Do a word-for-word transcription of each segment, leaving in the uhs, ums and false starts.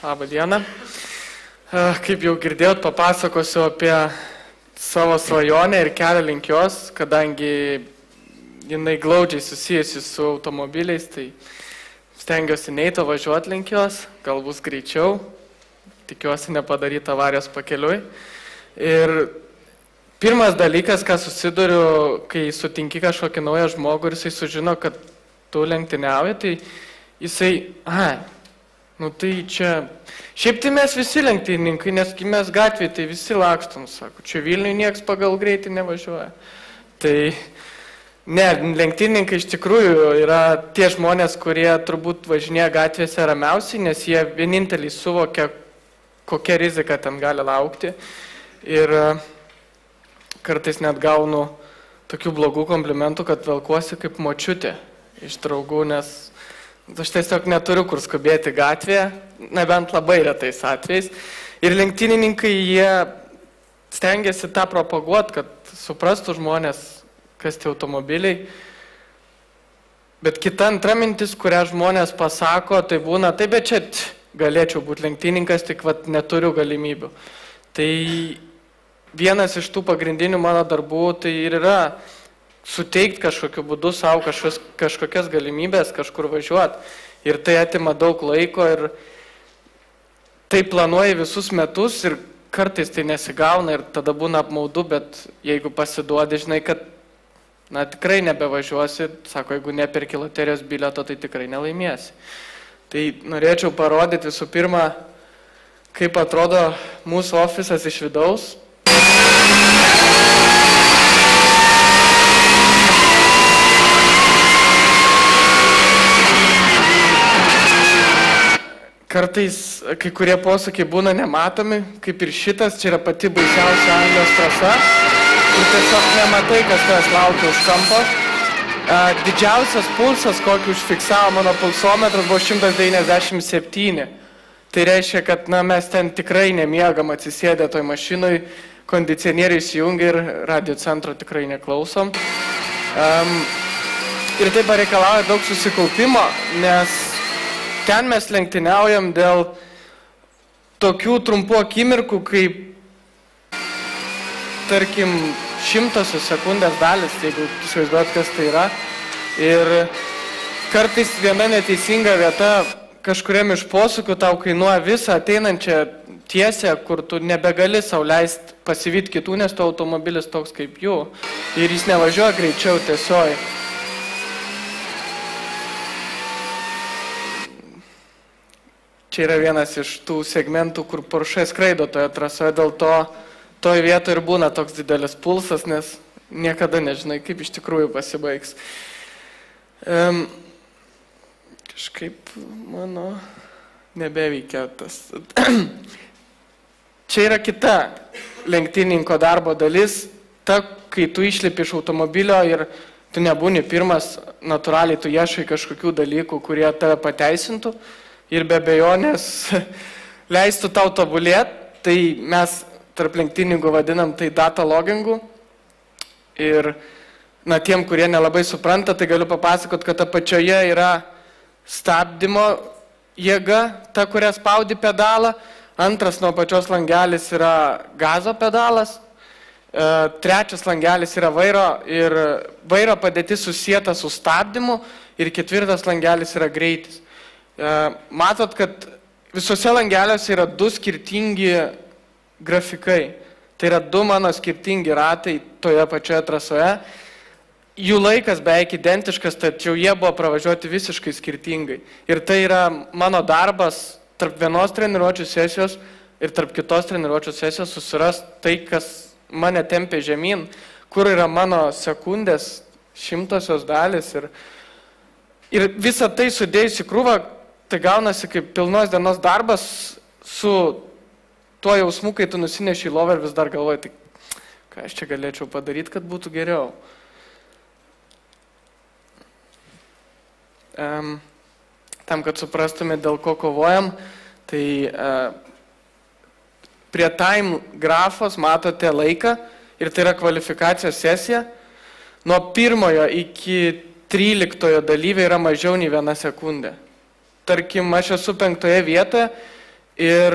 Labą dieną. Kaip jau girdėjot, papasakosiu apie savo svajonę ir kelią link jos, kadangi jinai glaudžiai susijusi su automobiliais, tai stengiuosi neito važiuoti link jos, gal bus greičiau, tikiuosi nepadaryti avarijos pakeliui. Ir pirmas dalykas, ką susiduriu, kai sutinki kažkokį naują žmogų ir jisai sužino, kad tu lenktyniauji, tai jisai, aha, nu tai čia, šiaip tai mes visi lenktynininkai, nes mes gatvėje tai visi lakstom, sako, čia Vilniuje nieks pagal greitį nevažiuoja. Tai ne, lenktynininkai iš tikrųjų yra tie žmonės, kurie turbūt važinėja gatvėse ramiausiai, nes jie vieninteliai suvokia, kokia rizika ten gali laukti. Ir kartais net gaunu tokių blogų komplimentų, kad velkuosi kaip močiutė iš draugų, nes aš tiesiog neturiu kur skubėti gatvėje, nebent labai retais atvejais. Ir lenktynininkai, jie stengiasi tą propaguoti, kad suprastų žmonės, kas tie automobiliai. Bet kita antra mintis, kurią žmonės pasako, tai būna, tai bet čia galėčiau būti lenktynininkas, tik vat neturiu galimybių. Tai vienas iš tų pagrindinių mano darbų, tai ir yra suteikti kažkokiu būdu savo kažkas, kažkokias galimybės kažkur važiuoti. Ir tai atima daug laiko ir tai planuoji visus metus ir kartais tai nesigauna ir tada būna apmaudu, bet jeigu pasiduodi, žinai, kad na, tikrai nebevažiuosi, sako, jeigu neperki loterijos bilieto, tai tikrai nelaimėsi. Tai norėčiau parodyti visų pirma, kaip atrodo mūsų ofisas iš vidaus. Kartais kai kurie posakiai būna nematomi, kaip ir šitas, čia yra pati baisiausia Anglijos trasa. Tu tiesiog nematai, kas tavęs laukia už kampo. Didžiausias pulsas, kokį užfiksavo mano pulsometras, buvo šimtas devyniasdešimt septyni. Tai reiškia, kad na, mes ten tikrai nemiegam atsisėdę toj mašinoj, kondicionieriai įsijungia ir radio centro tikrai neklausom. Um, ir tai pareikalauja daug susikaupimo, nes ten mes lenktyniaujam dėl tokių trumpų akimirkų, kaip, tarkim, šimtosios sekundės dalis, jeigu įsivaizduot, kas tai yra. Ir kartais viena neteisinga vieta kažkuriam iš posūkių tau kainuoja visą ateinančią tiesę, kur tu nebegali sau leisti pasivyti kitų, nes to automobilis toks kaip jų. Ir jis nevažiuoja greičiau tiesiog. Čia yra vienas iš tų segmentų, kur Porsche skraido toje trasoje, dėl to toje vietoje ir būna toks didelis pulsas, nes niekada nežinai, kaip iš tikrųjų pasibaigs. Um, kažkaip mano nebeveikia tas. Čia yra kita lenktynininko darbo dalis, ta, kai tu išlipi iš automobilio ir tu nebūni pirmas, natūraliai tu ieškai kažkokių dalykų, kurie tave pateisintų. Ir be abejonės leistų tau tobulėti, tai mes tarp lenktynininkų vadinam tai data logingu. Ir na, tiem, kurie nelabai supranta, tai galiu papasakoti, kad apačioje yra stabdymo jėga, ta, kuria spaudi pedalą. Antras nuo apačios langelis yra gazo pedalas. E, trečias langelis yra vairo ir vairo padėtis susieta su stabdymu. Ir ketvirtas langelis yra greitis. Matot, kad visose langeliuose yra du skirtingi grafikai. Tai yra du mano skirtingi ratai toje pačioje trasoje. Jų laikas beveik identiškas, tačiau jie buvo pravažiuoti visiškai skirtingai. Ir tai yra mano darbas tarp vienos treniruočių sesijos ir tarp kitos treniruočių sesijos susirast tai, kas mane tempia žemyn, kur yra mano sekundės, šimtosios dalis. Ir, ir visą tai sudėjus į krūvą, tai gaunasi kaip pilnos dienos darbas su tuo jausmu, kai tu nusineši į lovą ir vis dar galvoji, tai ką aš čia galėčiau padaryti, kad būtų geriau. Um, tam, kad suprastume, dėl ko kovojam, tai uh, prie time grafos matote laiką ir tai yra kvalifikacijos sesija. Nuo pirmojo iki tryliktojo dalyvė yra mažiau nei viena sekundė. Tarkim, aš esu penktoje vietoje Ir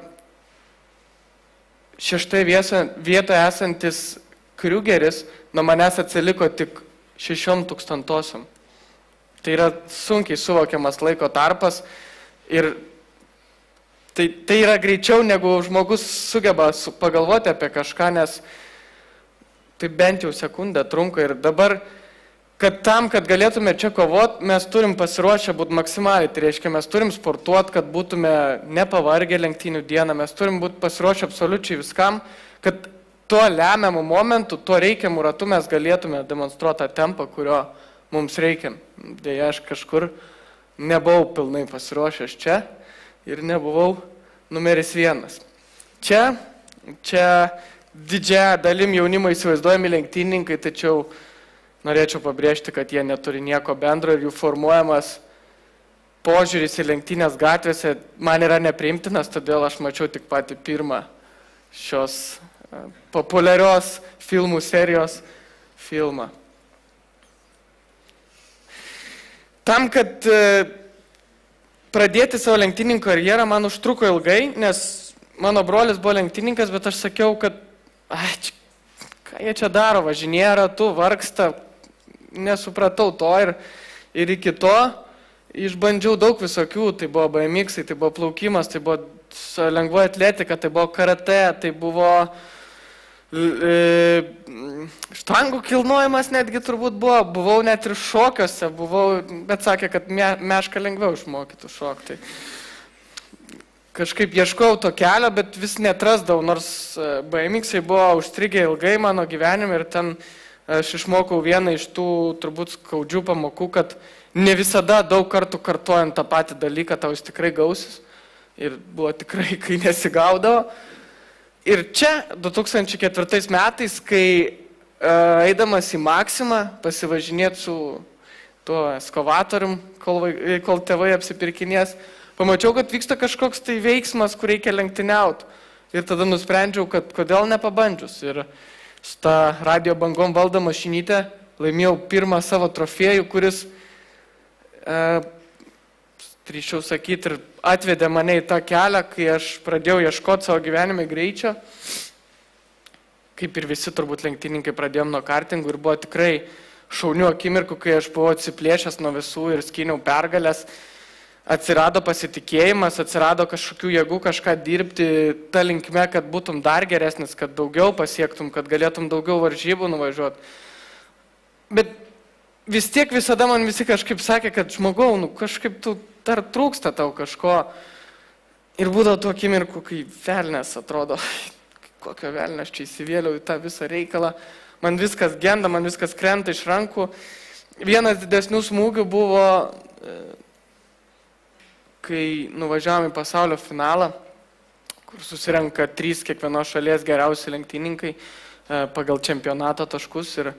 šeštai vietoje esantis Kriugeris nuo manęs atsiliko tik šešiom tūkstantosiom. Tai yra sunkiai suvokiamas laiko tarpas ir tai, tai yra greičiau, negu žmogus sugeba pagalvoti apie kažką, nes tai bent jau sekundę trunka. Ir dabar, kad tam, kad galėtume čia kovoti, mes turim pasiruošę būti maksimaliai. Tai reiškia, mes turim sportuoti, kad būtume nepavargę lenktynių dieną, mes turim būti pasiruošę absoliučiai viskam, kad tuo lemiamu momentu, tuo reikiamu ratu mes galėtume demonstruoti tą tempą, kurio mums reikia. Deja, aš kažkur nebuvau pilnai pasiruošęs čia ir nebuvau numeris vienas. Čia, čia didžiąją dalim jaunimo įsivaizduojami lenktynininkai, tačiau norėčiau pabrėžti, kad jie neturi nieko bendro ir jų formuojamas požiūris į lenktynės gatvėse man yra nepriimtinas, todėl aš mačiau tik patį pirmą šios populiarios filmų serijos filmą. Tam, kad pradėti savo lenktynininko karjerą, man užtruko ilgai, nes mano brolis buvo lenktynininkas, bet aš sakiau, kad ai, čia, ką jie čia daro, važinėja ratu, vargsta, nesupratau to ir, ir iki to išbandžiau daug visokių, tai buvo B M X, tai buvo plaukimas, tai buvo lengvoji atletika, tai buvo karate, tai buvo e, štangų kilnojimas netgi turbūt buvo, buvau net ir šokiuose, buvau, bet sakė, kad me, mešką lengviau išmokytų šokti. Kažkaip ieškojau to kelio, bet vis netrasdavau, nors B M X buvo užstrigę ilgai mano gyvenime ir ten aš išmokau vieną iš tų turbūt skaudžių pamokų, kad ne visada daug kartų kartuojant tą patį dalyką tau jis tikrai gausis. Ir buvo tikrai, kai nesigaudavo. Ir čia du tūkstančiai ketvirtais metais, kai uh, eidamas į Maksimą pasivažinėti su tuo eskovatorium, kol, kol tėvai apsipirkinės, pamačiau, kad vyksta kažkoks tai veiksmas, kur reikia lenktyniauti. Ir tada nusprendžiau, kad kodėl nepabandžius. Ir su ta radio bangom valda mašinytė laimėjau pirmą savo trofėjų, kuris, e, drįsčiau sakyti, ir atvedė mane į tą kelią, kai aš pradėjau ieškoti savo gyvenime greičio. Kaip ir visi turbūt lenktynininkai pradėjom nuo kartingų ir buvo tikrai šaunių akimirkų, kai aš buvau atsiplėšęs nuo visų ir skyniau pergalės. Atsirado pasitikėjimas, atsirado kažkokių jėgų kažką dirbti tą linkme, kad būtum dar geresnis, kad daugiau pasiektum, kad galėtum daugiau varžybų nuvažiuoti. Bet vis tiek visada man visi kažkaip sakė, kad žmogau, nu, kažkaip tu dar trūksta tau kažko. Ir būdavo tų akimirkų, kai velnės atrodo, kokio velnės čia įsivėliau į tą visą reikalą. Man viskas genda, man viskas krenta iš rankų. Vienas didesnių smūgių buvo, kai nuvažiavom į pasaulio finalą, kur susirenka trys kiekvienos šalies geriausi lenktynininkai pagal čempionato taškus. Ir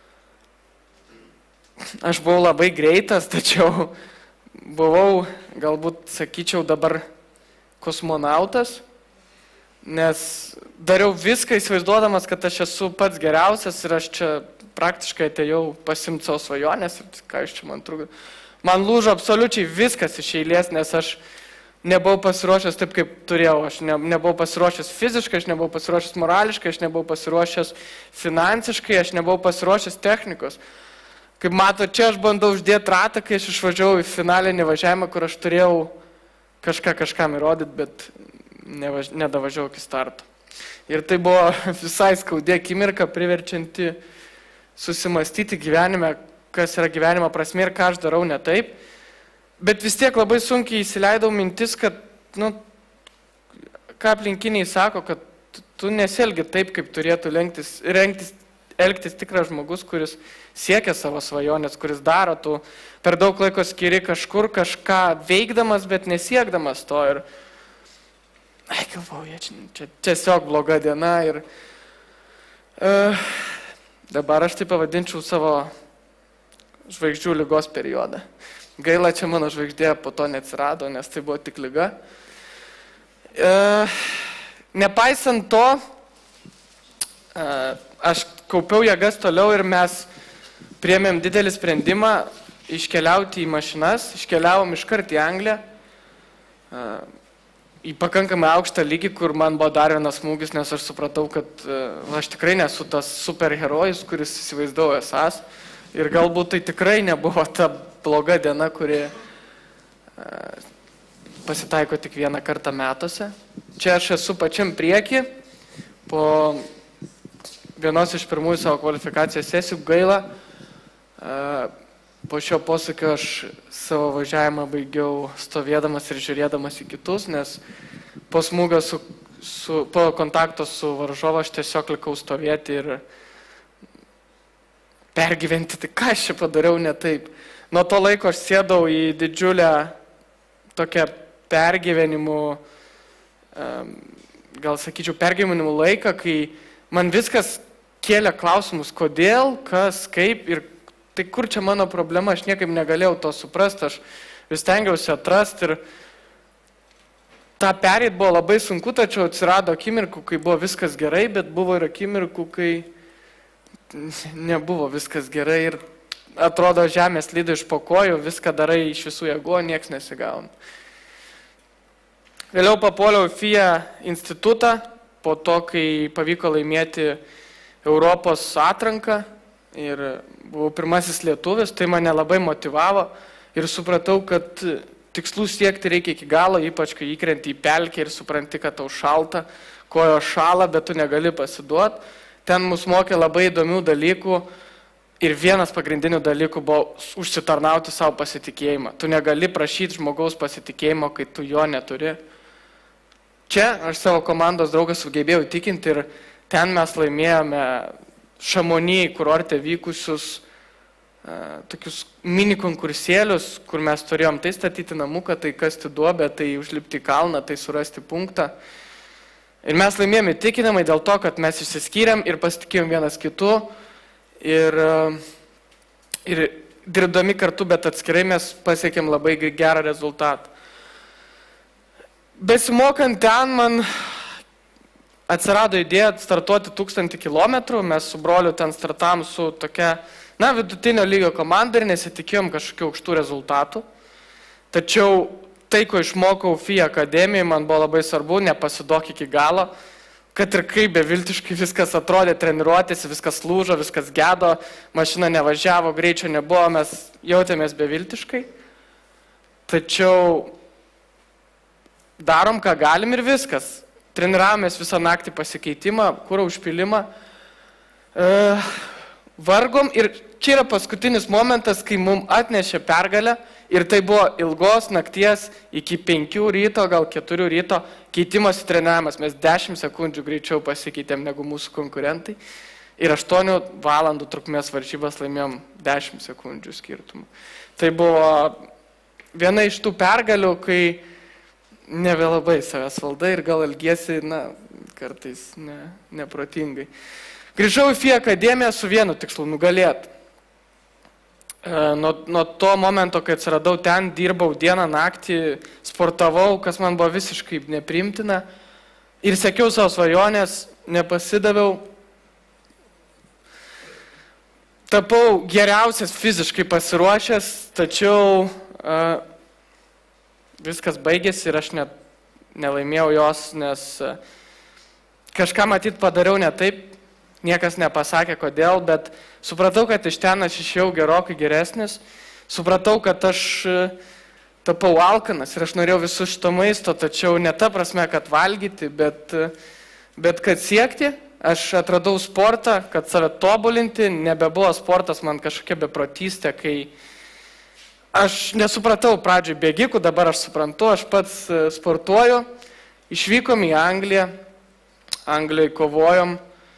aš buvau labai greitas, tačiau buvau, galbūt sakyčiau, dabar kosmonautas, nes dariau viską įsivaizduodamas, kad aš esu pats geriausias ir aš čia praktiškai atėjau pasimti savo svajonės ir ką iš čia man trūkdo. Man lūžo absoliučiai viskas iš eilės, nes aš nebuvau pasiruošęs taip, kaip turėjau. Aš ne, nebuvau pasiruošęs fiziškai, aš nebuvau pasiruošęs morališkai, aš nebuvau pasiruošęs finansiškai, aš nebuvau pasiruošęs technikos. Kaip mato, čia aš bandau uždėti ratą, kai aš išvažiavau į finalinį važiavimą, kur aš turėjau kažką kažkam įrodyti, bet nevaž... nedavažiavau iki starto. Ir tai buvo visai skaudė akimirka, priverčianti susimastyti gyvenime, kas yra gyvenimo prasmė ir ką aš darau ne taip. Bet vis tiek labai sunkiai įsileidau mintis, kad, nu, ką aplinkiniai sako, kad tu nesielgi taip, kaip turėtų lenktis, rengtis, elgtis tikras žmogus, kuris siekia savo svajonės, kuris daro, tu per daug laiko skiri kažkur kažką veikdamas, bet nesiekdamas to. Ir, ai, galvoju, čia, čia tiesiog bloga diena ir uh, dabar aš tai pavadinčiau savo žvaigždžių lygos periodą. Gaila, čia mano žvaigždė po to neatsirado, nes tai buvo tik lyga. E, nepaisant to, e, aš kaupiau jėgas toliau ir mes priėmėm didelį sprendimą iškeliauti į mašinas, iškeliavom iškart į Angliją. E, į pakankamai aukštą lygį, kur man buvo dar vienas smūgis, nes aš supratau, kad aš tikrai nesu tas superherojus, kuris įsivaizdavo esas. Ir galbūt tai tikrai nebuvo ta bloga diena, kuri pasitaiko tik vieną kartą metuose. Čia aš esu pačiam prieki, po vienos iš pirmųjų savo kvalifikacijos sesijų gaila. Po šio posūkio aš savo važiavimą baigiau stovėdamas ir žiūrėdamas į kitus, nes po smūgio, su, su, po kontakto su varžovu aš tiesiog likau stovėti ir pergyventi, tai ką aš čia padariau ne taip. Nuo to laiko aš sėdau į didžiulę tokią pergyvenimų, gal sakyčiau, pergyvenimų laiką, kai man viskas kėlė klausimus, kodėl, kas, kaip ir tai kur čia mano problema, aš niekaip negalėjau to suprasti, aš vis tengiausi atrasti ir tą pereit buvo labai sunku, tačiau atsirado akimirkų, kai buvo viskas gerai, bet buvo ir akimirkų, kai nebuvo viskas gerai ir atrodo žemės lyda iš po kojų, viską darai iš visų jėgų, nieks nesigauna. Vėliau papuoliau į F I A institutą, po to, kai pavyko laimėti Europos atranką ir buvau pirmasis lietuvis, tai mane labai motyvavo ir supratau, kad tikslų siekti reikia iki galo, ypač kai įkrenti į pelkę ir supranti, kad tau šalta, kojo šala, bet tu negali pasiduoti. Ten mus mokė labai įdomių dalykų ir vienas pagrindinių dalykų buvo užsitarnauti savo pasitikėjimą. Tu negali prašyti žmogaus pasitikėjimo, kai tu jo neturi. Čia aš savo komandos draugą sugebėjau įtikinti ir ten mes laimėjome Šamonį kurorte vykusius uh, tokius mini konkursėlius, kur mes turėjom tai statyti namuką, tai kasti duobę, tai užlipti kalną, tai surasti punktą. Ir mes laimėjome įtikinamai dėl to, kad mes išsiskyrėm ir pasitikėjom vienas kitu ir, uh, ir dirbdami kartu, bet atskirai mes pasiekėm labai gerą rezultatą. Besimokant ten man atsirado idėja startuoti tūkstantį kilometrų, mes su broliu ten startavom su tokia, na, vidutinio lygio komanda ir nesitikėjom kažkokių aukštų rezultatų. Tačiau tai, ko išmokau F I A akademijai, man buvo labai svarbu, nepasiduok iki galo, kad ir kaip beviltiškai viskas atrodė, treniruotėsi, viskas lūžo, viskas gedo, mašina nevažiavo, greičio nebuvo, mes jautėmės beviltiškai. Tačiau darom, ką galim ir viskas. Treniravomės visą naktį pasikeitimą, kuro užpilimą, e, vargom ir čia yra paskutinis momentas, kai mums atnešė pergalę ir tai buvo ilgos nakties iki penkių ryto, gal keturių ryto keitimas į treniravimas. Mes dešimt sekundžių greičiau pasikeitėm negu mūsų konkurentai ir aštuonių valandų trukmės varžybas laimėjom dešimt sekundžių skirtumų. Tai buvo viena iš tų pergalių, kai nebelabai savęs valdai ir gal elgiesi, na, kartais ne, neprotingai. Grįžau į F I A akademiją su vienu tikslu – nugalėti. Nuo, nuo to momento, kai atsiradau ten, dirbau dieną, naktį, sportavau, kas man buvo visiškai nepriimtina ir sekiau savo svajonės, nepasidaviau. Tapau geriausias fiziškai pasiruošęs, tačiau uh, viskas baigėsi ir aš net nelaimėjau jos, nes kažką matyt padariau ne taip, niekas nepasakė kodėl, bet supratau, kad iš ten aš išėjau gerokai geresnis, supratau, kad aš tapau alkanas ir aš norėjau visų šito maisto, tačiau ne ta prasme, kad valgyti, bet, bet kad siekti. Aš atradau sportą, kad save tobulinti, nebebuvo sportas man kažkokia beprotystė, kai aš nesupratau pradžioj bėgikų, dabar aš suprantu, aš pats sportuoju, išvykom į Angliją, Anglijai kovojom,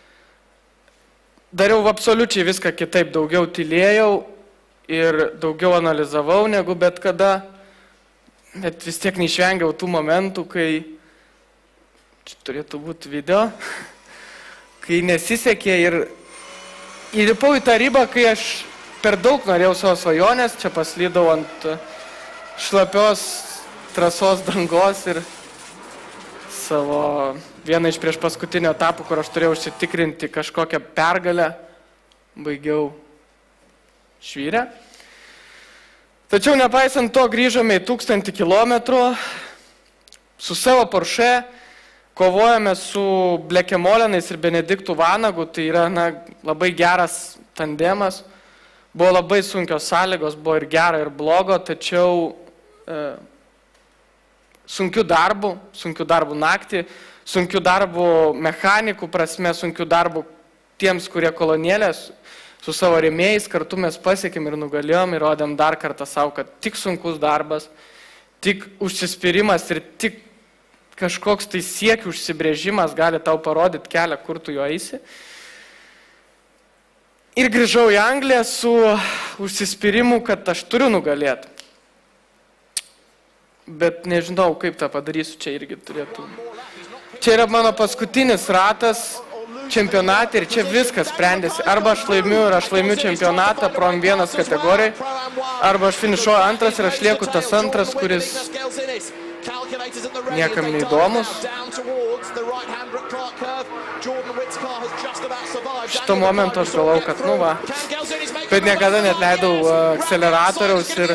dariau absoliučiai viską kitaip, daugiau tylėjau ir daugiau analizavau negu bet kada, bet vis tiek neišvengiau tų momentų, kai, čia turėtų būti video, kai nesisekė ir įlipau į tą ribą, kai aš per daug norėjau savo svajonės, čia paslydau ant šlapios trasos dangos ir savo vieną iš prieš paskutinio etapų, kur aš turėjau užsitikrinti kažkokią pergalę, baigiau švyrę. Tačiau nepaisant to grįžome į tūkstantį kilometrų, su savo Porsche kovojame su Blekemolenais ir Benediktu Vanagu, tai yra na, labai geras tandemas. Buvo labai sunkios sąlygos, buvo ir gera, ir blogo, tačiau e, sunkių darbų, sunkių darbų naktį, sunkių darbų mechanikų prasme, sunkių darbų tiems, kurie kolonėlės su savo rėmėjais, kartu mes pasiekėm ir nugalėjom ir rodėm dar kartą savo, kad tik sunkus darbas, tik užsispyrimas ir tik kažkoks tai siekių užsibrėžimas gali tau parodyti kelią, kur tu jo eisi. Ir grįžau į Angliją su užsispyrimu, kad aš turiu nugalėti. Bet nežinau, kaip tą padarysiu, čia irgi turėtų. Čia yra mano paskutinis ratas čempionate ir čia viskas sprendėsi. Arba aš laimiu ir aš laimiu čempionatą Pro M vienas kategorijai, arba aš finišuoju antras ir aš lieku tas antras, kuris niekam neįdomus. Šito momento aš galvau, kad nu va, bet niekada net leidau akceleratoriaus ir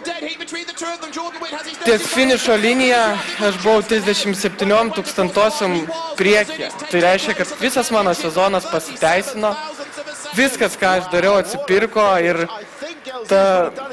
ties finišo liniją aš buvau trisdešimt septyniom tūkstantosiom priekyje. Tai reiškia, kad visas mano sezonas pasiteisino, viskas, ką aš dariau, atsipirko ir ta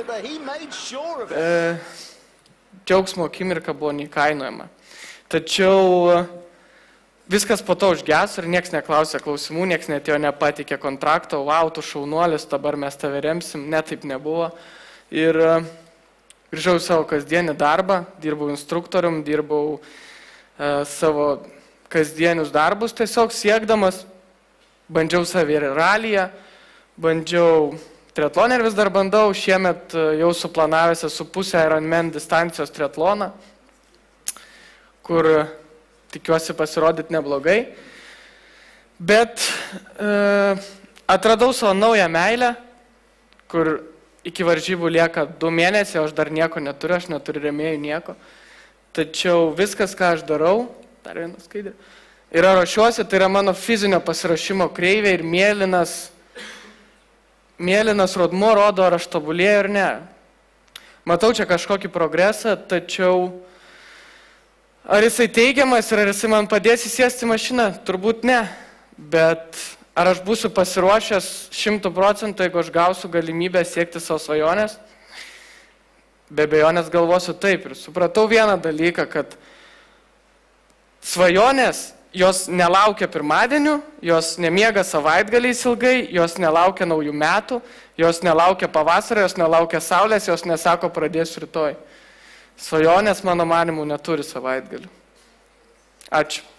e, džiaugsmo akimirka buvo neįkainojama. Tačiau viskas po to užgeso ir nieks neklausė klausimų, nieks net jo nepatikė kontrakto, wow, tu šaunuolis, dabar mes tave remsim, ne, taip nebuvo. Ir grįžau į savo kasdienį darbą, dirbau instruktorium, dirbau e, savo kasdienius darbus, tiesiog siekdamas, bandžiau savį ir ralyje, bandžiau triatloną ir vis dar bandau, šiemet jau suplanavęs esu pusę Ironman distancijos triatloną, kur tikiuosi pasirodyti neblogai. Bet e, atradau savo naują meilę, kur iki varžybų lieka du mėnesiai, aš dar nieko neturiu, aš neturiu rėmėjų nieko. Tačiau viskas, ką aš darau, dar vieną skaidrį, yra ruošiuosi, tai yra mano fizinio pasirašymo kreivė ir mėlynas, mėlynas rodmuo rodo, ar aš tobulėju ar ne. Matau čia kažkokį progresą, tačiau ar jisai teigiamas ir ar jisai man padės įsėsti mašiną? Turbūt ne. Bet ar aš būsiu pasiruošęs šimtų procentų, jeigu aš gausiu galimybę siekti savo svajonės? Be abejonės galvosiu taip. Ir supratau vieną dalyką, kad svajonės, jos nelaukia pirmadienių, jos nemiega savaitgaliais ilgai, jos nelaukia naujų metų, jos nelaukia pavasario, jos nelaukia saulės, jos nesako pradėsiu rytoj. Svajonės, mano manimu, neturi savaitgalių. Ačiū.